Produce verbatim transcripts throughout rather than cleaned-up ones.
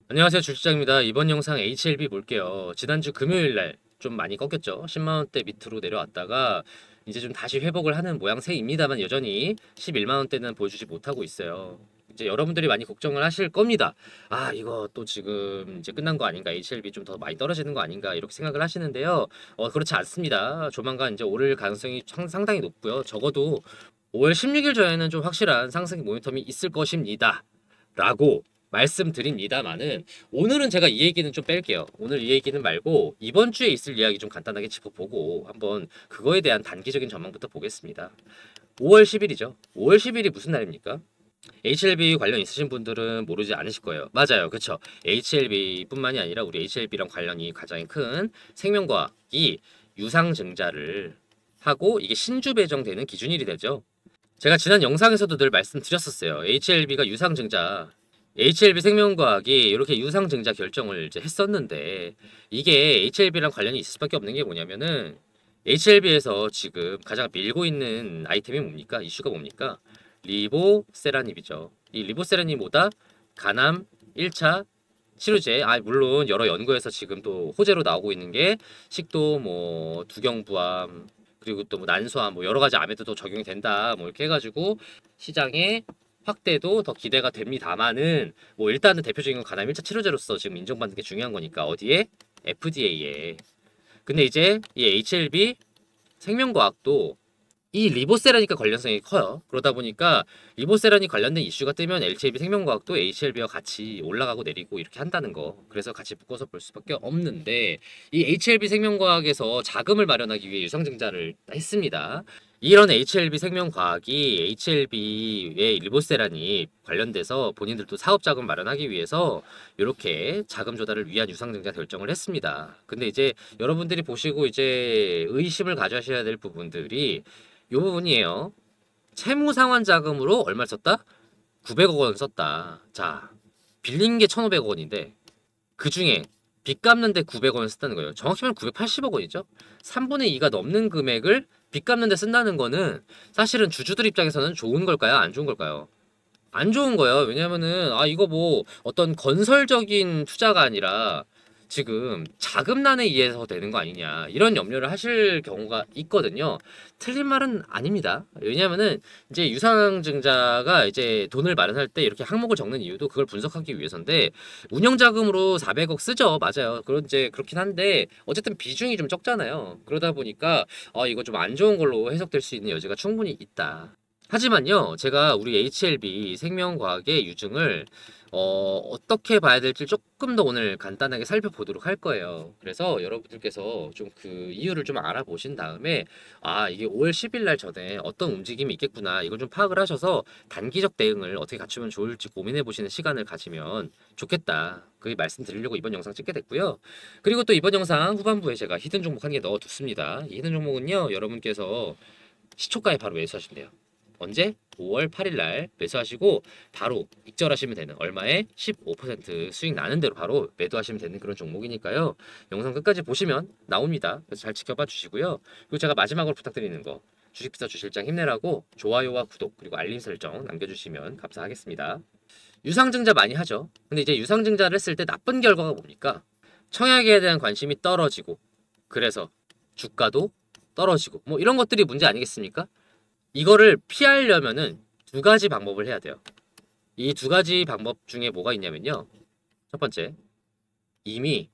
안녕하세요, 주시장입니다. 이번 영상 에이치엘비 볼게요. 지난주 금요일날 좀 많이 꺾였죠. 십만 원대 밑으로 내려왔다가 이제 좀 다시 회복을 하는 모양새입니다만 여전히 십일만 원대는 보여주지 못하고 있어요. 이제 여러분들이 많이 걱정을 하실 겁니다. 아, 이거 또 지금 이제 끝난 거 아닌가? 에이치엘비 좀 더 많이 떨어지는 거 아닌가? 이렇게 생각을 하시는데요. 어, 그렇지 않습니다. 조만간 이제 오를 가능성이 상- 상당히 높고요. 적어도 오월 십육 일 전에는 좀 확실한 상승 모멘텀이 있을 것입니다. 라고 말씀드립니다만은 오늘은 제가 이 얘기는 좀 뺄게요. 오늘 이 얘기는 말고 이번 주에 있을 이야기 좀 간단하게 짚어보고 한번 그거에 대한 단기적인 전망부터 보겠습니다. 오월 십 일이죠. 오월 십 일이 무슨 날입니까? 에이치엘비 관련 있으신 분들은 모르지 않으실 거예요. 맞아요. 그쵸. 에이치엘비뿐만이 아니라 우리 에이치엘비랑 관련이 가장 큰 생명과학이 유상증자를 하고 이게 신주 배정되는 기준일이 되죠. 제가 지난 영상에서도 늘 말씀드렸었어요. 에이치엘비가 유상증자, 에이치엘비 생명과학이 이렇게 유상증자 결정을 이제 했었는데 이게 에이치엘비랑 관련이 있을 수밖에 없는 게 뭐냐면은 에이치엘비에서 지금 가장 밀고 있는 아이템이 뭡니까? 이슈가 뭡니까? 리보세라닙이죠. 이 리보세라닙보다 간암 일 차 치료제, 아 물론 여러 연구에서 지금 또 호재로 나오고 있는 게 식도 뭐 두경부암 그리고 또 뭐 난소암 뭐 여러 가지 암에도 또 적용이 된다 뭐 이렇게 해가지고 시장의 확대도 더 기대가 됩니다만은 뭐 일단은 대표적인 건 간암 일 차 치료제로서 지금 인정받는 게 중요한 거니까 어디에? 에프디에이에. 근데 이제 이 에이치엘비 생명과학도 이 리보세라니까 관련성이 커요. 그러다 보니까 리보세라니 관련된 이슈가 뜨면 에이치엘비 생명과학도 에이치엘비와 같이 올라가고 내리고 이렇게 한다는 거. 그래서 같이 묶어서 볼 수밖에 없는데 이 에이치엘비 생명과학에서 자금을 마련하기 위해 유상증자를 했습니다. 이런 에이치엘비 생명과학이 에이치엘비의 리보세라니 관련돼서 본인들도 사업 자금 마련하기 위해서 이렇게 자금 조달을 위한 유상증자 결정을 했습니다. 근데 이제 여러분들이 보시고 이제 의심을 가져셔야 될 부분들이 이 부분이에요. 채무 상환 자금으로 얼마를 썼다? 구백억 원 썼다. 자, 빌린 게 천오백억 원인데 그 중에 빚 갚는데 구백억 원을 썼다는 거예요. 정확히 말하면 구백팔십억 원이죠. 삼분의 이가 넘는 금액을 빚 갚는데 쓴다는 거는 사실은 주주들 입장에서는 좋은 걸까요? 안 좋은 걸까요? 안 좋은 거예요. 왜냐면은 아 이거 뭐 어떤 건설적인 투자가 아니라 지금 자금난에 의해서 되는 거 아니냐 이런 염려를 하실 경우가 있거든요. 틀린 말은 아닙니다. 왜냐면은 이제 유상증자가 이제 돈을 마련할 때 이렇게 항목을 적는 이유도 그걸 분석하기 위해서인데 운영자금으로 사백억 쓰죠. 맞아요. 그런 이제 그렇긴 한데 어쨌든 비중이 좀 적잖아요. 그러다 보니까 아 이거 좀 안 좋은 걸로 해석될 수 있는 여지가 충분히 있다. 하지만요, 제가 우리 에이치엘비 생명과학의 유증을 어, 어떻게 봐야 될지 조금 더 오늘 간단하게 살펴보도록 할 거예요. 그래서 여러분들께서 좀 그 이유를 좀 알아보신 다음에 아, 이게 오월 십 일 날 전에 어떤 움직임이 있겠구나 이걸 좀 파악을 하셔서 단기적 대응을 어떻게 갖추면 좋을지 고민해 보시는 시간을 가지면 좋겠다. 그 말씀드리려고 이번 영상 찍게 됐고요. 그리고 또 이번 영상 후반부에 제가 히든 종목 한 개 넣어뒀습니다. 이 히든 종목은요, 여러분께서 시초가에 바로 매수하시면 돼요. 언제? 오월 팔 일 날 매수하시고 바로 익절하시면 되는 얼마에 십오 퍼센트 수익 나는 대로 바로 매도하시면 되는 그런 종목이니까요. 영상 끝까지 보시면 나옵니다. 그래서 잘 지켜봐 주시고요. 그리고 제가 마지막으로 부탁드리는 거 주식비서 주실장 힘내라고 좋아요와 구독 그리고 알림 설정 남겨주시면 감사하겠습니다. 유상증자 많이 하죠. 근데 이제 유상증자를 했을 때 나쁜 결과가 뭡니까? 청약에 대한 관심이 떨어지고 그래서 주가도 떨어지고 뭐 이런 것들이 문제 아니겠습니까? 이거를 피하려면은 두 가지 방법을 해야 돼요. 이 두 가지 방법 중에 뭐가 있냐면요. 첫 번째, 이미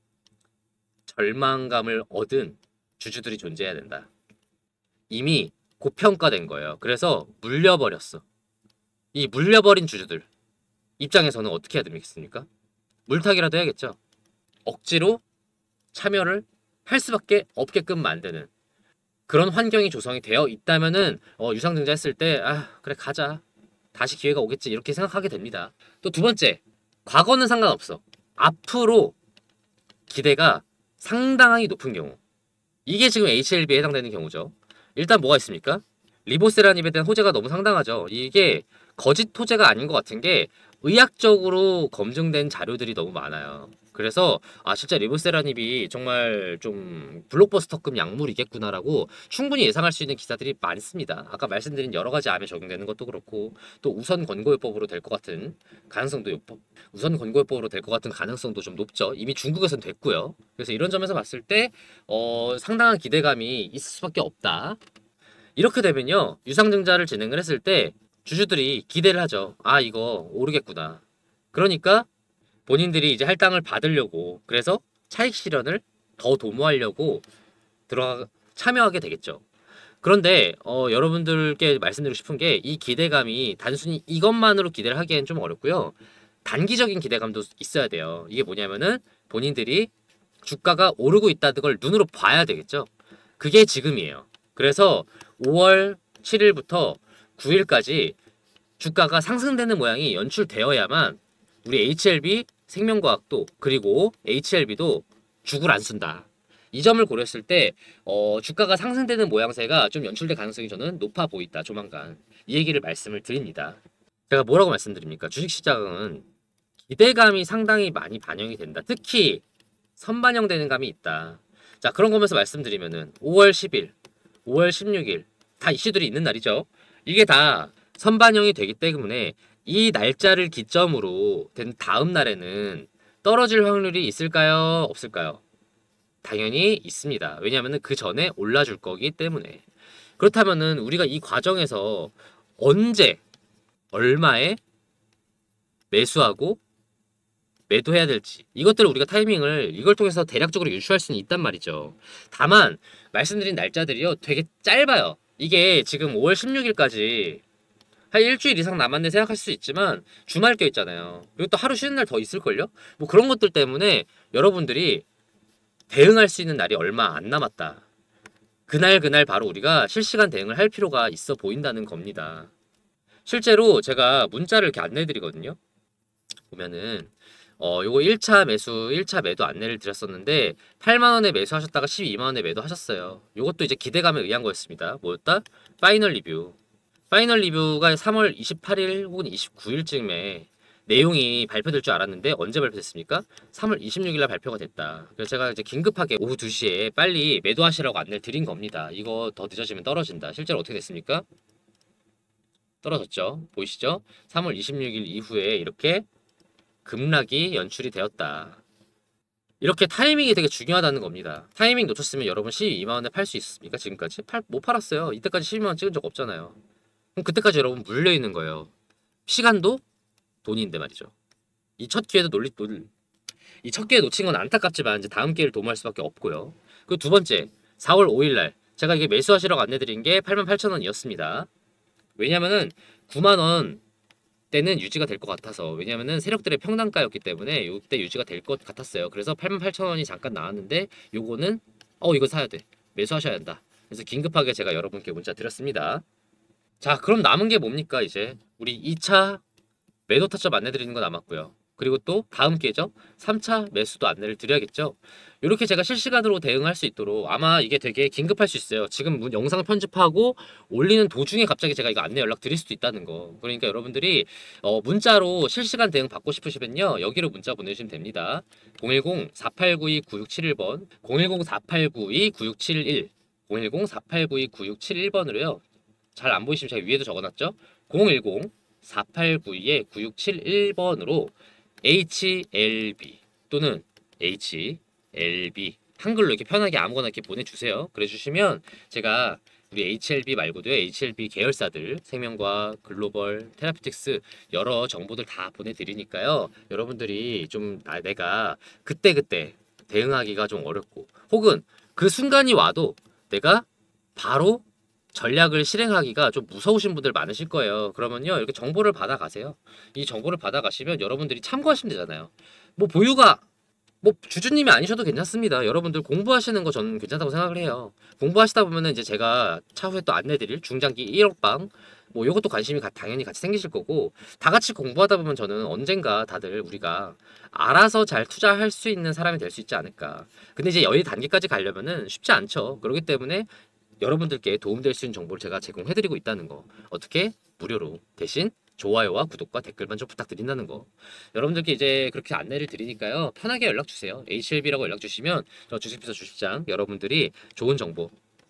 절망감을 얻은 주주들이 존재해야 된다. 이미 고평가된 거예요. 그래서 물려버렸어. 이 물려버린 주주들 입장에서는 어떻게 해야 되겠습니까? 물타기라도 해야겠죠. 억지로 참여를 할 수밖에 없게끔 만드는 그런 환경이 조성이 되어 있다면은 어, 유상증자 했을 때 아 그래 가자 다시 기회가 오겠지 이렇게 생각하게 됩니다. 또 두 번째, 과거는 상관없어. 앞으로 기대가 상당히 높은 경우, 이게 지금 에이치엘비에 해당되는 경우죠. 일단 뭐가 있습니까? 리보세라닙에 대한 호재가 너무 상당하죠. 이게 거짓 호재가 아닌 것 같은 게 의학적으로 검증된 자료들이 너무 많아요. 그래서 아 진짜 리보세라닙이 정말 좀 블록버스터급 약물이겠구나라고 충분히 예상할 수 있는 기사들이 많습니다. 아까 말씀드린 여러 가지 암에 적용되는 것도 그렇고 또 우선 권고요법으로 될 것 같은 가능성도 요법, 우선 권고요법으로 될 것 같은 가능성도 좀 높죠. 이미 중국에선 됐고요. 그래서 이런 점에서 봤을 때 어, 상당한 기대감이 있을 수밖에 없다. 이렇게 되면요 유상증자를 진행을 했을 때 주주들이 기대를 하죠. 아 이거 오르겠구나. 그러니까 본인들이 이제 할당을 받으려고 그래서 차익 실현을 더 도모하려고 들어가 참여하게 되겠죠. 그런데 어, 여러분들께 말씀드리고 싶은 게 이 기대감이 단순히 이것만으로 기대를 하기엔 좀 어렵고요. 단기적인 기대감도 있어야 돼요. 이게 뭐냐면은 본인들이 주가가 오르고 있다는 걸 눈으로 봐야 되겠죠. 그게 지금이에요. 그래서 오월 칠일부터 구일까지 주가가 상승되는 모양이 연출되어야만 우리 에이치엘비 생명과학도 그리고 에이치엘비도 죽을 안 쓴다. 이 점을 고렸을 때 어, 주가가 상승되는 모양새가 좀 연출될 가능성이 저는 높아 보인다. 조만간 이 얘기를 말씀을 드립니다. 제가 뭐라고 말씀드립니까? 주식시장은 기대감이 상당히 많이 반영이 된다. 특히 선반영되는 감이 있다. 자 그런 거면서 말씀드리면은 오월 십일, 오월 십육일 다 이슈들이 있는 날이죠. 이게 다 선반영이 되기 때문에 이 날짜를 기점으로 된 다음 날에는 떨어질 확률이 있을까요? 없을까요? 당연히 있습니다. 왜냐하면 그 전에 올라줄 거기 때문에. 그렇다면은 우리가 이 과정에서 언제 얼마에 매수하고 매도해야 될지 이것들을 우리가 타이밍을 이걸 통해서 대략적으로 유추할 수는 있단 말이죠. 다만 말씀드린 날짜들이요 되게 짧아요. 이게 지금 오월 십육일까지 한 일주일 이상 남았네 생각할 수 있지만 주말 껴 있잖아요. 그리고 또 하루 쉬는 날 더 있을걸요? 뭐 그런 것들 때문에 여러분들이 대응할 수 있는 날이 얼마 안 남았다. 그날 그날 바로 우리가 실시간 대응을 할 필요가 있어 보인다는 겁니다. 실제로 제가 문자를 이렇게 안내 드리거든요. 보면은 어 요거 일 차 매수 일 차 매도 안내를 드렸었는데 팔만 원에 매수하셨다가 십이만 원에 매도하셨어요. 요것도 이제 기대감에 의한 거였습니다. 뭐였다? 파이널 리뷰. 파이널 리뷰가 삼월 이십팔일 혹은 이십구일쯤에 내용이 발표될 줄 알았는데 언제 발표됐습니까? 삼월 이십육일날 발표가 됐다. 그래서 제가 이제 긴급하게 오후 두 시에 빨리 매도하시라고 안내를 드린 겁니다. 이거 더 늦어지면 떨어진다. 실제로 어떻게 됐습니까? 떨어졌죠. 보이시죠? 삼월 이십육일 이후에 이렇게 급락이 연출이 되었다. 이렇게 타이밍이 되게 중요하다는 겁니다. 타이밍 놓쳤으면 여러분 십이만 원에 팔 수 있습니까? 지금까지? 팔, 못 팔았어요. 이때까지 십이만 원 찍은 적 없잖아요. 그럼 그때까지 여러분 물려있는 거예요. 시간도 돈인데 말이죠. 이 첫 기회도 놀리, 놀, 이 첫 기회 놓친 건 안타깝지만 이제 다음 기회를 도모할 수밖에 없고요. 그 두 번째, 사월 오일날 제가 이게 매수하시라고 안내드린 게 팔만 팔천 원이었습니다. 왜냐면은 구만 원 때는 유지가 될 것 같아서 왜냐면은 세력들의 평단가였기 때문에 이때 유지가 될 것 같았어요. 그래서 팔만 팔천 원이 잠깐 나왔는데 요거는 어 이거 사야 돼. 매수하셔야 한다. 그래서 긴급하게 제가 여러분께 문자 드렸습니다. 자 그럼 남은 게 뭡니까 이제 우리 이 차 매도 타점 안내드리는 거 남았고요. 그리고 또 다음 기회죠. 삼 차 매수도 안내를 드려야겠죠. 이렇게 제가 실시간으로 대응할 수 있도록 아마 이게 되게 긴급할 수 있어요. 지금 문- 영상 편집하고 올리는 도중에 갑자기 제가 이거 안내 연락 드릴 수도 있다는 거. 그러니까 여러분들이 어, 문자로 실시간 대응 받고 싶으시면요. 여기로 문자 보내주시면 됩니다. 공일공 사팔구이 구육칠일 번 공일공 사팔구이 구육칠일 공일공 사팔구이 구육칠일 번으로요. 잘 안 보이시면 제가 위에도 적어놨죠. 공일공 사팔구이 구육칠일 번으로 에이치엘비 또는 에이치엘비 한글로 이렇게 편하게 아무거나 이렇게 보내주세요. 그래주시면 제가 우리 에이치엘비 말고도 에이치엘비 계열사들 생명과학, 글로벌, 테라피틱스 여러 정보들 다 보내드리니까요. 여러분들이 좀 나, 내가 그때그때 대응하기가 좀 어렵고 혹은 그 순간이 와도 내가 바로 전략을 실행하기가 좀 무서우신 분들 많으실 거예요. 그러면요 이렇게 정보를 받아가세요. 이 정보를 받아가시면 여러분들이 참고하시면 되잖아요. 뭐 보유가 뭐 주주님이 아니셔도 괜찮습니다. 여러분들 공부하시는 거 저는 괜찮다고 생각을 해요. 공부하시다 보면은 이제 제가 차후에 또 안내드릴 중장기 일억방 뭐 요것도 관심이 가- 당연히 같이 생기실 거고 다 같이 공부하다 보면 저는 언젠가 다들 우리가 알아서 잘 투자할 수 있는 사람이 될 수 있지 않을까. 근데 이제 여기 단계까지 가려면은 쉽지 않죠. 그렇기 때문에 여러분들께 도움될 수 있는 정보를 제가 제공해드리고 있다는 거 어떻게 무료로 대신 좋아요와 구독과 댓글만 좀 부탁드린다는 거. 여러분들께 이제 그렇게 안내를 드리니까요. 편하게 연락 주세요. 에이치엘비라고 연락 주시면 저 주식비서 주식장 여러분들이 좋은 정보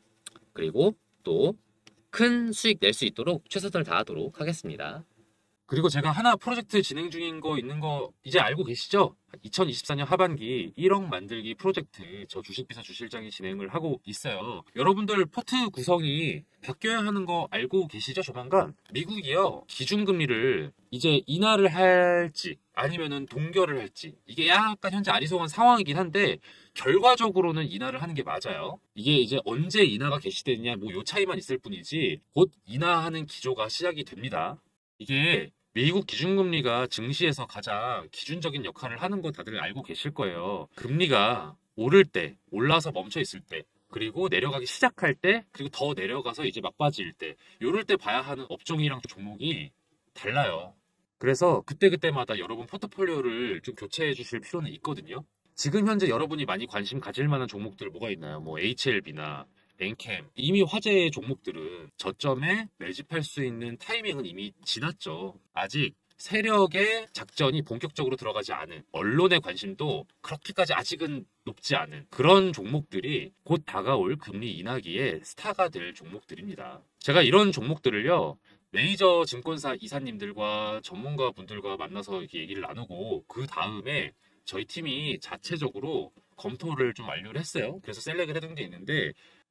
그리고 또 큰 수익 낼 수 있도록 최선을 다하도록 하겠습니다. 그리고 제가 하나 프로젝트 진행 중인 거 있는 거 이제 알고 계시죠? 이천이십사 년 하반기 일억 만들기 프로젝트 저 주식비서 주실장이 진행을 하고 있어요. 여러분들 포트 구성이 바뀌어야 하는 거 알고 계시죠? 조만간 미국이요 기준금리를 이제 인하를 할지 아니면은 동결을 할지 이게 약간 현재 아리송한 상황이긴 한데 결과적으로는 인하를 하는 게 맞아요. 이게 이제 언제 인하가 개시되느냐 뭐 요 차이만 있을 뿐이지 곧 인하하는 기조가 시작이 됩니다. 이게 미국 기준금리가 증시에서 가장 기준적인 역할을 하는 거 다들 알고 계실 거예요. 금리가 오를 때, 올라서 멈춰 있을 때, 그리고 내려가기 시작할 때, 그리고 더 내려가서 이제 막바지일 때, 요럴 때 봐야 하는 업종이랑 종목이 달라요. 그래서 그때그때마다 여러분 포트폴리오를 좀 교체해 주실 필요는 있거든요. 지금 현재 여러분이 많이 관심 가질 만한 종목들 뭐가 있나요? 뭐 에이치엘비나 엔캠 이미 화제의 종목들은 저점에 매집할 수 있는 타이밍은 이미 지났죠. 아직 세력의 작전이 본격적으로 들어가지 않은 언론의 관심도 그렇게까지 아직은 높지 않은 그런 종목들이 곧 다가올 금리 인하기에 스타가 될 종목들입니다. 제가 이런 종목들을요 메이저 증권사 이사님들과 전문가 분들과 만나서 이렇게 얘기를 나누고 그 다음에 저희 팀이 자체적으로 검토를 좀 완료를 했어요. 그래서 셀렉을 해둔 게 있는데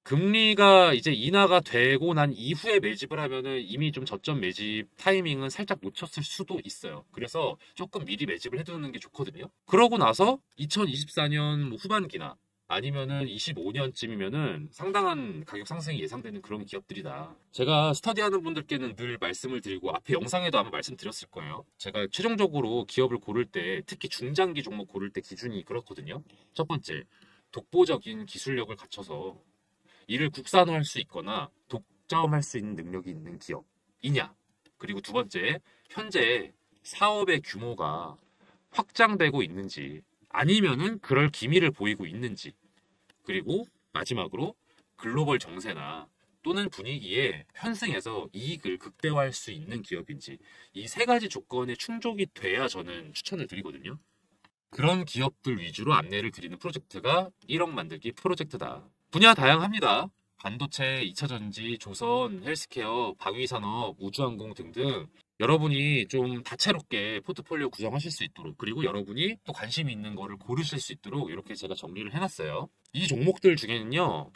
금리가 이제 인하가 되고 난 이후에 매집을 하면은 이미 좀 저점 매집 타이밍은 살짝 놓쳤을 수도 있어요. 그래서 조금 미리 매집을 해두는 게 좋거든요. 그러고 나서 이천이십사 년 뭐 후반기나 아니면은 이십오 년쯤이면은 상당한 가격 상승이 예상되는 그런 기업들이다. 제가 스터디하는 분들께는 늘 말씀을 드리고 앞에 영상에도 아마 말씀드렸을 거예요. 제가 최종적으로 기업을 고를 때 특히 중장기 종목 고를 때 기준이 그렇거든요. 첫 번째, 독보적인 기술력을 갖춰서 이를 국산화할 수 있거나 독점할 수 있는 능력이 있는 기업이냐. 그리고 두 번째, 현재 사업의 규모가 확장되고 있는지 아니면은 그럴 기미를 보이고 있는지. 그리고 마지막으로 글로벌 정세나 또는 분위기에 편승해서 이익을 극대화할 수 있는 기업인지 이 세 가지 조건에 충족이 돼야 저는 추천을 드리거든요. 그런 기업들 위주로 안내를 드리는 프로젝트가 일억 만들기 프로젝트다. 분야 다양합니다. 반도체, 이차전지, 조선, 헬스케어, 방위산업, 우주항공 등등 여러분이 좀 다채롭게 포트폴리오 구성하실 수 있도록 그리고 여러분이 또 관심 있는 거를 고르실 수 있도록 이렇게 제가 정리를 해놨어요. 이 종목들 중에는요.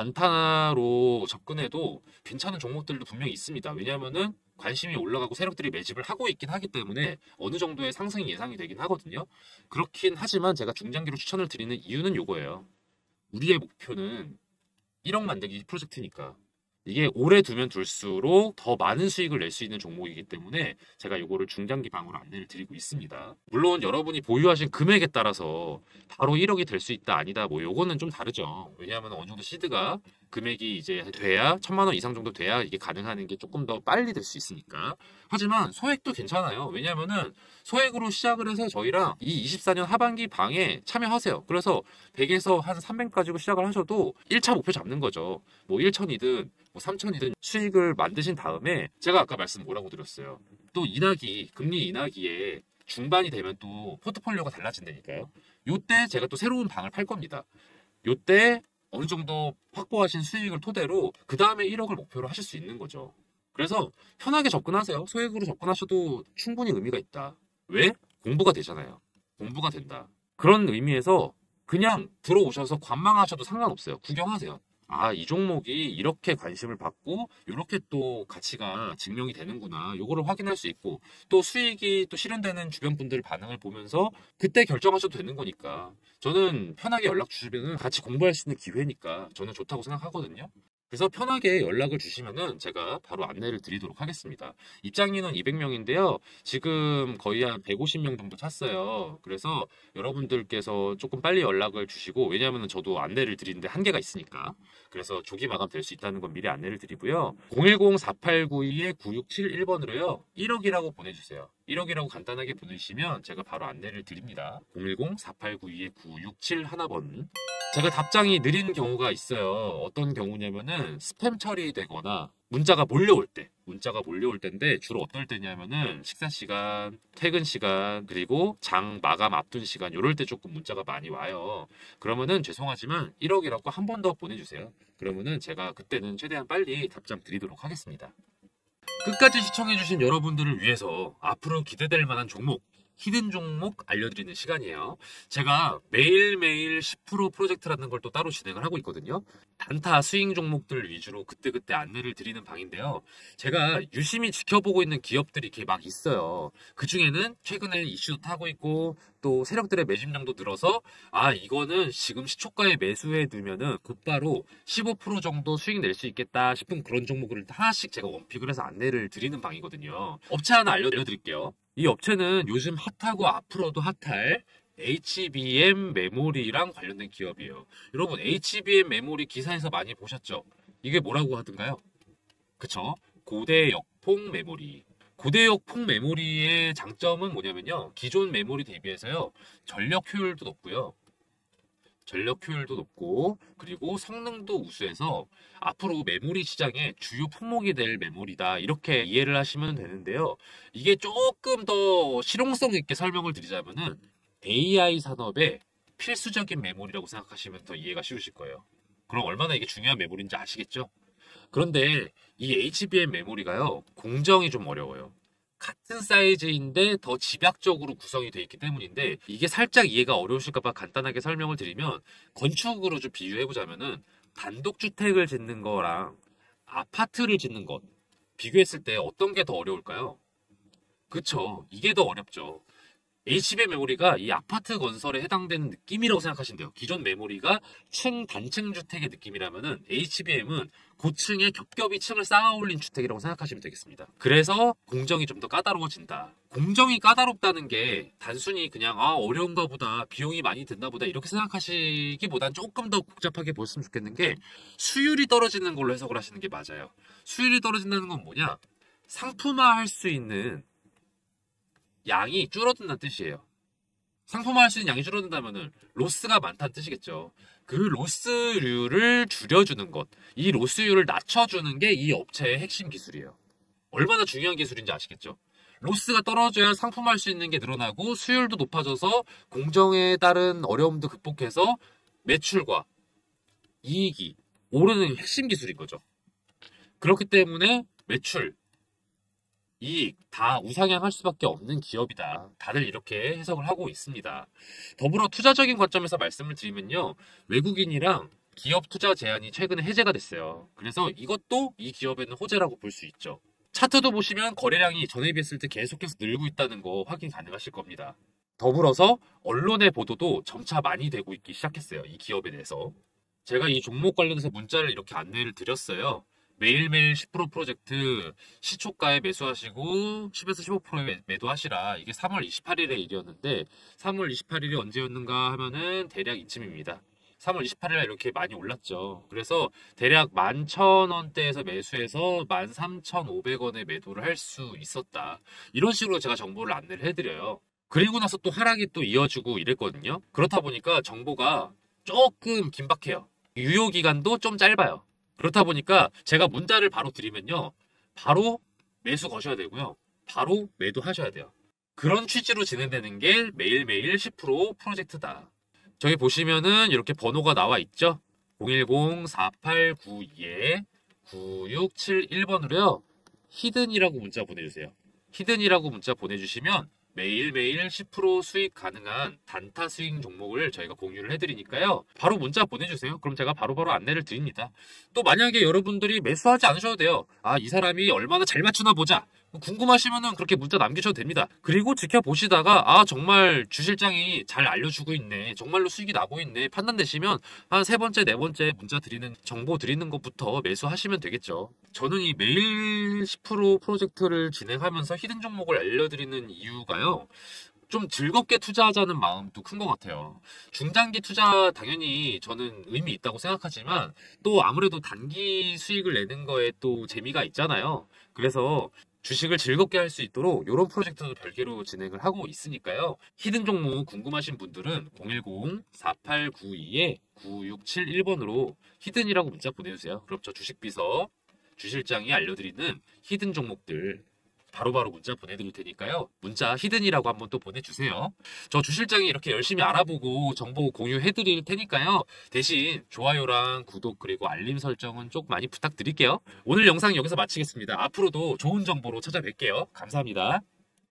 단타로 접근해도 괜찮은 종목들도 분명히 있습니다. 왜냐하면은 관심이 올라가고 세력들이 매집을 하고 있긴 하기 때문에 어느 정도의 상승이 예상이 되긴 하거든요. 그렇긴 하지만 제가 중장기로 추천을 드리는 이유는 요거예요. 우리의 목표는 일억 만들기 프로젝트니까 이게 오래 두면 둘수록 더 많은 수익을 낼 수 있는 종목이기 때문에 제가 이거를 중장기 방으로 안내를 드리고 있습니다. 물론 여러분이 보유하신 금액에 따라서 바로 일억이 될 수 있다 아니다 뭐 요거는 좀 다르죠. 왜냐하면 어느 정도 시드가 금액이 이제 돼야 천만 원 이상 정도 돼야 이게 가능한 게 조금 더 빨리 될 수 있으니까. 하지만 소액도 괜찮아요. 왜냐하면은 소액으로 시작을 해서 저희랑 이 이십사 년 하반기 방에 참여하세요. 그래서 백에서 한 삼백 가지고 시작을 하셔도 일 차 목표 잡는 거죠. 뭐 천이든 뭐 삼천이든 수익을 만드신 다음에 제가 아까 말씀 뭐라고 드렸어요. 또 인하기, 금리 인하기에 중반이 되면 또 포트폴리오가 달라진다니까요. 요때 제가 또 새로운 방을 팔 겁니다. 요때 어느 정도 확보하신 수익을 토대로 그 다음에 일억을 목표로 하실 수 있는 거죠. 그래서 편하게 접근하세요. 소액으로 접근하셔도 충분히 의미가 있다. 왜? 공부가 되잖아요. 공부가 된다. 그런 의미에서 그냥 들어오셔서 관망하셔도 상관없어요. 구경하세요. 아, 이 종목이 이렇게 관심을 받고 이렇게 또 가치가 증명이 되는구나. 요거를 확인할 수 있고 또 수익이 또 실현되는 주변 분들 반응을 보면서 그때 결정하셔도 되는 거니까 저는 편하게 연락 주시면 같이 공부할 수 있는 기회니까 저는 좋다고 생각하거든요. 그래서 편하게 연락을 주시면은 제가 바로 안내를 드리도록 하겠습니다. 입장 인원 이백 명인데요. 지금 거의 한 백오십 명 정도 찼어요. 그래서 여러분들께서 조금 빨리 연락을 주시고 왜냐하면 저도 안내를 드리는데 한계가 있으니까 그래서 조기 마감 될 수 있다는 건 미리 안내를 드리고요. 공일공 사팔구이 구육칠일 번으로요. 일억이라고 보내주세요. 일억이라고 간단하게 보내주시면 제가 바로 안내를 드립니다. 공일공 사팔구이 구육칠 일 번. 제가 답장이 느린 경우가 있어요. 어떤 경우냐면은 스팸 처리되거나 문자가 몰려올 때, 문자가 몰려올 때인데 주로 어떨 때냐면은 식사 시간, 퇴근 시간, 그리고 장 마감 앞둔 시간 이럴 때 조금 문자가 많이 와요. 그러면은 죄송하지만 일억이라고 한 번 더 보내주세요. 그러면은 제가 그때는 최대한 빨리 답장 드리도록 하겠습니다. 끝까지 시청해주신 여러분들을 위해서 앞으로 기대될 만한 종목, 히든 종목 알려드리는 시간이에요. 제가 매일매일 십 퍼센트 프로젝트라는 걸 또 따로 진행을 하고 있거든요. 단타 스윙 종목들 위주로 그때그때 안내를 드리는 방인데요. 제가 유심히 지켜보고 있는 기업들이 이렇게 막 있어요. 그 중에는 최근에 이슈도 타고 있고 또 세력들의 매집량도 늘어서 아 이거는 지금 시초가에 매수해 두면은 곧바로 십오 퍼센트 정도 수익 낼 수 있겠다 싶은 그런 종목을 하나씩 제가 원픽을 해서 안내를 드리는 방이거든요. 업체 하나 알려드릴게요. 이 업체는 요즘 핫하고 앞으로도 핫할 에이치비엠 메모리랑 관련된 기업이에요. 여러분 에이치비엠 메모리 기사에서 많이 보셨죠? 이게 뭐라고 하던가요? 그쵸? 고대역폭 메모리. 고대역폭 메모리의 장점은 뭐냐면요. 기존 메모리 대비해서요. 전력 효율도 높고요. 전력 효율도 높고 그리고 성능도 우수해서 앞으로 메모리 시장의 주요 품목이 될 메모리다 이렇게 이해를 하시면 되는데요. 이게 조금 더 실용성 있게 설명을 드리자면은 에이아이 산업의 필수적인 메모리라고 생각하시면 더 이해가 쉬우실 거예요. 그럼 얼마나 이게 중요한 메모리인지 아시겠죠? 그런데 이 에이치비엠 메모리가요. 공정이 좀 어려워요. 같은 사이즈인데 더 집약적으로 구성이 되어 있기 때문인데 이게 살짝 이해가 어려우실까봐 간단하게 설명을 드리면 건축으로 좀 비유해보자면은 단독주택을 짓는 거랑 아파트를 짓는 것 비교했을 때 어떤 게 더 어려울까요? 그쵸. 이게 더 어렵죠. 에이치비엠 메모리가 이 아파트 건설에 해당되는 느낌이라고 생각하시면 돼요. 기존 메모리가 층 단층 주택의 느낌이라면은 에이치비엠은 고층에 겹겹이 층을 쌓아 올린 주택이라고 생각하시면 되겠습니다. 그래서 공정이 좀 더 까다로워진다. 공정이 까다롭다는 게 단순히 그냥 아 어려운가 보다 비용이 많이 든다 보다 이렇게 생각하시기보단 조금 더 복잡하게 보셨으면 좋겠는 게 수율이 떨어지는 걸로 해석을 하시는 게 맞아요. 수율이 떨어진다는 건 뭐냐? 상품화할 수 있는 양이 줄어든다는 뜻이에요. 상품화할 수 있는 양이 줄어든다면 로스가 많다는 뜻이겠죠. 그 로스율을 줄여주는 것, 이 로스율을 낮춰주는 게 이 업체의 핵심 기술이에요. 얼마나 중요한 기술인지 아시겠죠? 로스가 떨어져야 상품화할 수 있는 게 늘어나고 수율도 높아져서 공정에 따른 어려움도 극복해서 매출과 이익이 오르는 핵심 기술인 거죠. 그렇기 때문에 매출, 이익 다 우상향할 수밖에 없는 기업이다. 다들 이렇게 해석을 하고 있습니다. 더불어 투자적인 관점에서 말씀을 드리면요. 외국인이랑 기업 투자 제한이 최근에 해제가 됐어요. 그래서 이것도 이 기업에는 호재라고 볼 수 있죠. 차트도 보시면 거래량이 전에 비했을 때 계속해서 늘고 있다는 거 확인 가능하실 겁니다. 더불어서 언론의 보도도 점차 많이 되고 있기 시작했어요. 이 기업에 대해서. 제가 이 종목 관련해서 문자를 이렇게 안내를 드렸어요. 매일매일 십 퍼센트 프로젝트 시초가에 매수하시고 십에서 십오 퍼센트에 매도하시라. 이게 삼월 이십팔일의 일이었는데 삼월 이십팔일이 언제였는가 하면은 대략 이쯤입니다. 삼월 이십팔일에 이렇게 많이 올랐죠. 그래서 대략 만 천 원대에서 매수해서 만 삼천오백 원에 매도를 할 수 있었다. 이런 식으로 제가 정보를 안내를 해드려요. 그리고 나서 또 하락이 또 이어지고 이랬거든요. 그렇다 보니까 정보가 조금 긴박해요. 유효기간도 좀 짧아요. 그렇다 보니까 제가 문자를 바로 드리면요. 바로 매수 거셔야 되고요. 바로 매도하셔야 돼요. 그런 취지로 진행되는 게 매일매일 십 퍼센트 프로젝트다. 저기 보시면은 이렇게 번호가 나와 있죠. 공일공 사팔구이 구육칠일 번으로요. 히든이라고 문자 보내주세요. 히든이라고 문자 보내주시면 매일매일 십 퍼센트 수익 가능한 단타 스윙 종목을 저희가 공유를 해드리니까요. 바로 문자 보내주세요. 그럼 제가 바로바로 안내를 드립니다. 또 만약에 여러분들이 매수하지 않으셔도 돼요. 아, 이 사람이 얼마나 잘 맞추나 보자. 궁금하시면은 그렇게 문자 남기셔도 됩니다. 그리고 지켜보시다가 아 정말 주실장이 잘 알려주고 있네. 정말로 수익이 나고 있네. 판단되시면 한 세 번째, 네 번째 문자 드리는 정보 드리는 것부터 매수하시면 되겠죠. 저는 이 매일 십 퍼센트 프로젝트를 진행하면서 히든 종목을 알려드리는 이유가요. 좀 즐겁게 투자하자는 마음도 큰 것 같아요. 중장기 투자 당연히 저는 의미 있다고 생각하지만 또 아무래도 단기 수익을 내는 거에 또 재미가 있잖아요. 그래서 주식을 즐겁게 할 수 있도록 이런 프로젝트도 별개로 진행을 하고 있으니까요. 히든 종목 궁금하신 분들은 공일공 사팔구이 구육칠일 번으로 히든이라고 문자 보내주세요. 그럼 저 주식비서 주실장이 알려드리는 히든 종목들 바로바로 문자 보내드릴 테니까요. 문자 히든이라고 한번 또 보내주세요. 저 주실장이 이렇게 열심히 알아보고 정보 공유해드릴 테니까요. 대신 좋아요랑 구독 그리고 알림 설정은 좀 많이 부탁드릴게요. 오늘 영상 여기서 마치겠습니다. 앞으로도 좋은 정보로 찾아뵐게요. 감사합니다.